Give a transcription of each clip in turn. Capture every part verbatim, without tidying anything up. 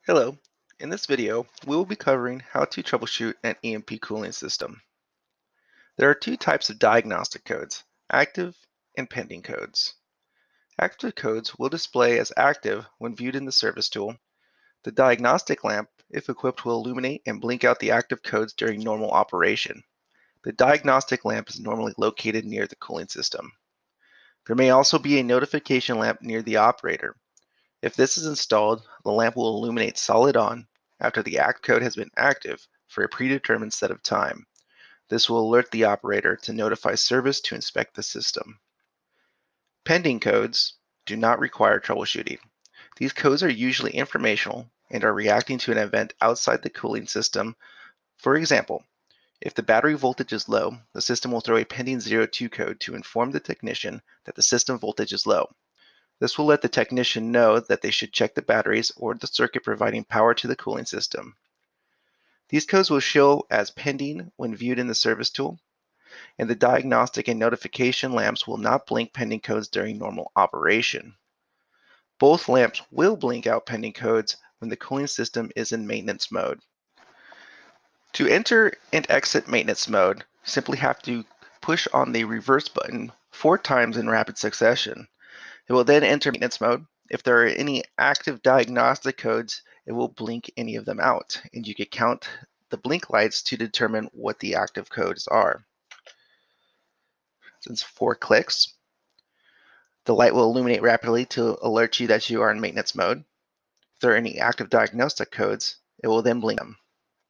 Hello, in this video, we will be covering how to troubleshoot an E M P cooling system. There are two types of diagnostic codes, active and pending codes. Active codes will display as active when viewed in the service tool. The diagnostic lamp, if equipped, will illuminate and blink out the active codes during normal operation. The diagnostic lamp is normally located near the cooling system. There may also be a notification lamp near the operator. If this is installed, the lamp will illuminate solid on after the act code has been active for a predetermined set of time. This will alert the operator to notify service to inspect the system. Pending codes do not require troubleshooting. These codes are usually informational and are reacting to an event outside the cooling system. For example, if the battery voltage is low, the system will throw a pending zero two code to inform the technician that the system voltage is low. This will let the technician know that they should check the batteries or the circuit providing power to the cooling system. These codes will show as pending when viewed in the service tool, and the diagnostic and notification lamps will not blink pending codes during normal operation. Both lamps will blink out pending codes when the cooling system is in maintenance mode. To enter and exit maintenance mode, you simply have to push on the reverse button four times in rapid succession. It will then enter maintenance mode. If there are any active diagnostic codes, it will blink any of them out, and you can count the blink lights to determine what the active codes are. Since four clicks, the light will illuminate rapidly to alert you that you are in maintenance mode. If there are any active diagnostic codes, it will then blink them.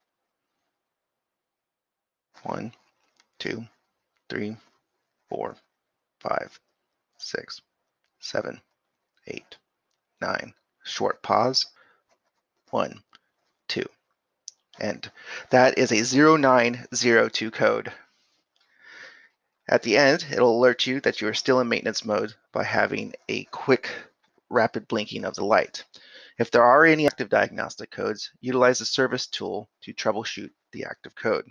One, two, three, four, five, six, seven, eight, nine. Short pause. One, two. And that is a zero nine zero two code. At the end, it'll alert you that you are still in maintenance mode by having a quick, rapid blinking of the light. If there are any active diagnostic codes, utilize the service tool to troubleshoot the active code.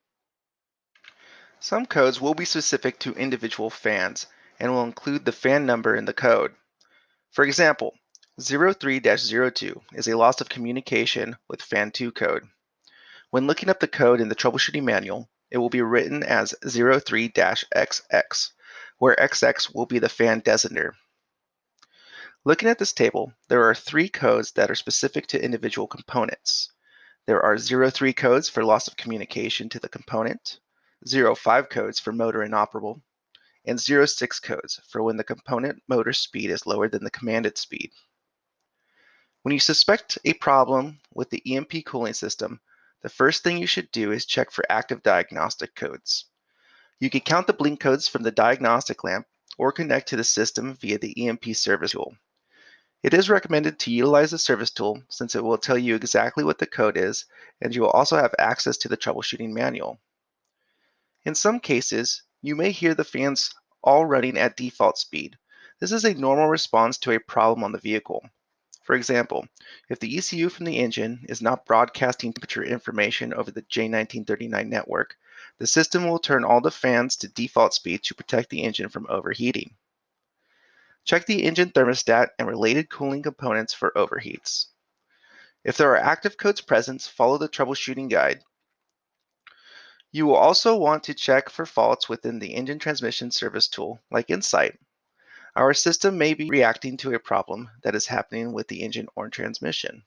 Some codes will be specific to individual fans and will include the fan number in the code. For example, zero three dash zero two is a loss of communication with fan two code. When looking up the code in the troubleshooting manual, it will be written as zero three dash X X, where X X will be the fan designator. Looking at this table, there are three codes that are specific to individual components. There are zero three codes for loss of communication to the component, zero five codes for motor inoperable, and zero six codes for when the component motor speed is lower than the commanded speed. When you suspect a problem with the E M P cooling system, the first thing you should do is check for active diagnostic codes. You can count the blink codes from the diagnostic lamp or connect to the system via the E M P service tool. It is recommended to utilize the service tool since it will tell you exactly what the code is, and you will also have access to the troubleshooting manual. In some cases, you may hear the fans all running at default speed. This is a normal response to a problem on the vehicle. For example, if the E C U from the engine is not broadcasting temperature information over the J nineteen thirty-nine network, the system will turn all the fans to default speed to protect the engine from overheating. Check the engine thermostat and related cooling components for overheats. If there are active codes present, follow the troubleshooting guide. You will also want to check for faults within the engine transmission service tool, like Insight. Our system may be reacting to a problem that is happening with the engine or transmission.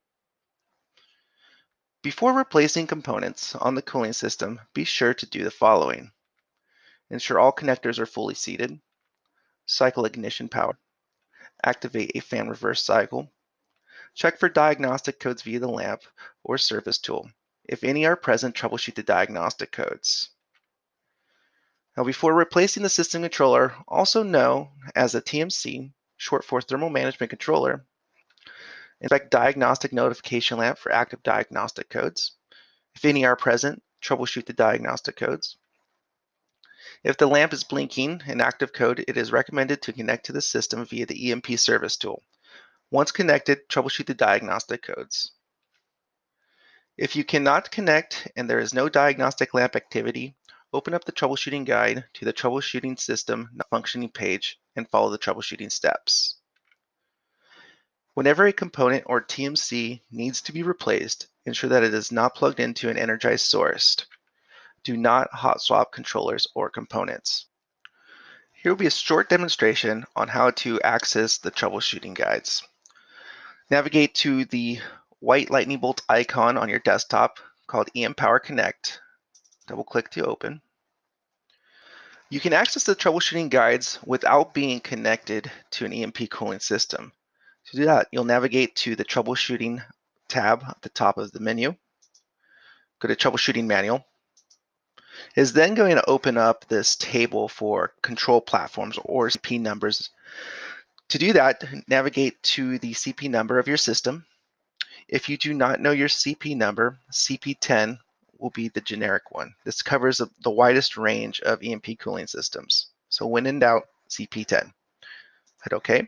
Before replacing components on the cooling system, be sure to do the following. Ensure all connectors are fully seated. Cycle ignition power. Activate a fan reverse cycle. Check for diagnostic codes via the lamp or service tool. If any are present, troubleshoot the diagnostic codes. Now, before replacing the system controller, also known as a T M C, short for Thermal Management Controller, inspect diagnostic notification lamp for active diagnostic codes. If any are present, troubleshoot the diagnostic codes. If the lamp is blinking an active code, it is recommended to connect to the system via the E M P service tool. Once connected, troubleshoot the diagnostic codes. If you cannot connect and there is no diagnostic lamp activity, open up the troubleshooting guide to the troubleshooting system not functioning page and follow the troubleshooting steps. Whenever a component or T M C needs to be replaced, ensure that it is not plugged into an energized source. Do not hot swap controllers or components. Here will be a short demonstration on how to access the troubleshooting guides. Navigate to the white lightning bolt icon on your desktop called E M Power Connect. Double click to open. You can access the troubleshooting guides without being connected to an E M P cooling system. To do that, you'll navigate to the troubleshooting tab at the top of the menu. Go to troubleshooting manual. It is then going to open up this table for control platforms or C P numbers. To do that, navigate to the C P number of your system. If you do not know your C P number, C P ten will be the generic one. This covers the widest range of E M P cooling systems. So when in doubt, C P ten. Hit OK.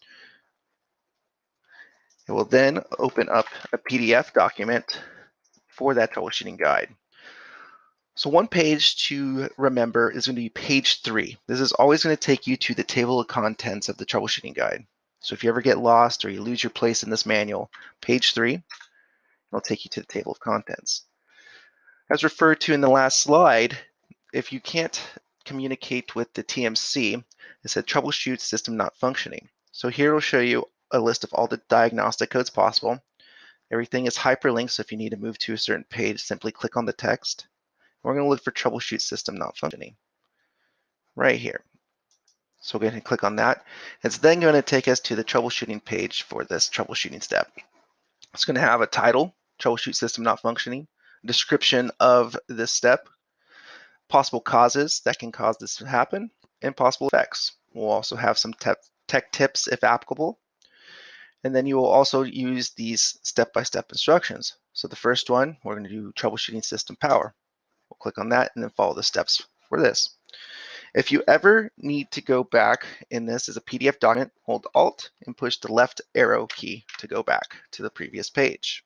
It will then open up a P D F document for that troubleshooting guide. So one page to remember is going to be page three. This is always going to take you to the table of contents of the troubleshooting guide. So if you ever get lost or you lose your place in this manual, page three will take you to the table of contents. As referred to in the last slide, if you can't communicate with the T M C, it said troubleshoot system not functioning. So here it will show you a list of all the diagnostic codes possible. Everything is hyperlinked, so if you need to move to a certain page, simply click on the text. We're going to look for troubleshoot system not functioning right here. So we're going to click on that. It's then going to take us to the troubleshooting page for this troubleshooting step. It's going to have a title, troubleshoot system not functioning, description of this step, possible causes that can cause this to happen, and possible effects. We'll also have some te tech tips if applicable. And then you will also use these step-by-step instructions. So the first one, we're going to do troubleshooting system power. We'll click on that and then follow the steps for this. If you ever need to go back in this as a P D F document, hold Alt and push the left arrow key to go back to the previous page.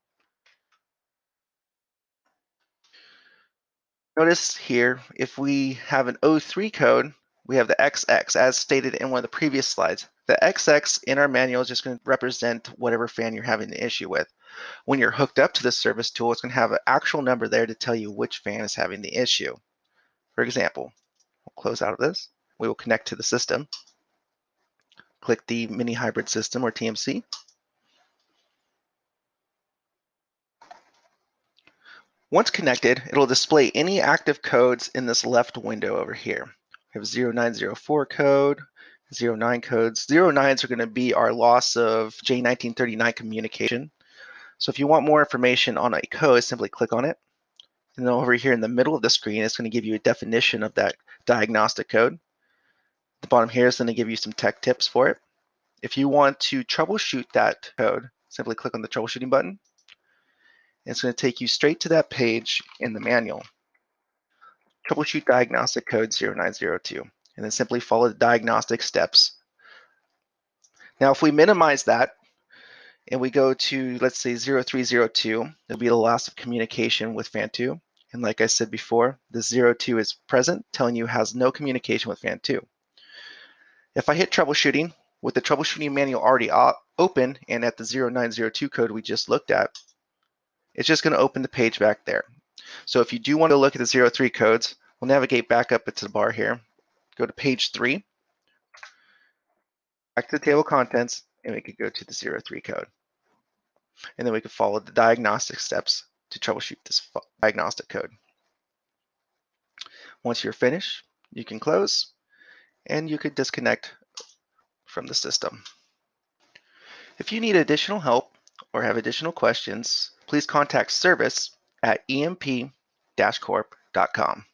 Notice here, if we have an O three code, we have the X X as stated in one of the previous slides. The X X in our manual is just going to represent whatever fan you're having the issue with. When you're hooked up to the service tool, it's going to have an actual number there to tell you which fan is having the issue. For example, we'll close out of this. We will connect to the system. Click the mini hybrid system or T M C. Once connected, it'll display any active codes in this left window over here. We have zero nine zero four code, zero nine codes. zero nines are going to be our loss of J nineteen thirty-nine communication. So if you want more information on a code, simply click on it. And then over here in the middle of the screen, it's going to give you a definition of that diagnostic code. The bottom here is going to give you some tech tips for it. If you want to troubleshoot that code, simply click on the troubleshooting button. It's going to take you straight to that page in the manual. Troubleshoot diagnostic code zero nine zero two, and then simply follow the diagnostic steps. Now, if we minimize that and we go to, let's say, zero three zero two, it'll be the loss of communication with fan two. And like I said before, the zero two is present, telling you it has no communication with fan two. If I hit troubleshooting, with the troubleshooting manual already open and at the zero nine zero two code we just looked at, it's just going to open the page back there. So if you do want to look at the zero three codes, we'll navigate back up into the bar here, go to page three, back to the table of contents, and we could go to the zero three code. And then we could follow the diagnostic steps to troubleshoot this diagnostic code. Once you're finished, you can close, and you could disconnect from the system. If you need additional help or have additional questions, please contact service at E M P dash corp dot com.